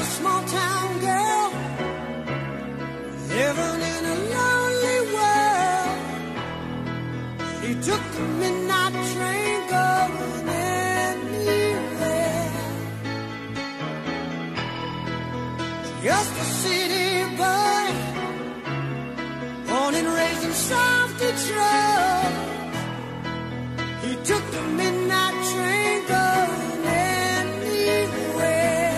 small town girl living in a lonely world. He took the midnight train going anywhere. Just a city boy, born and raised in South Detroit. He took the midnight train going anywhere.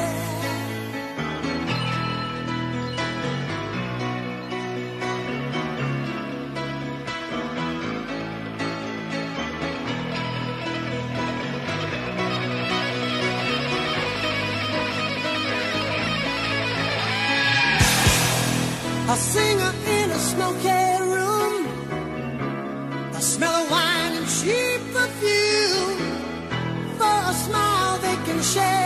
A singer in a smoky room, a smell of wine and cheap perfume. For a smile they can share.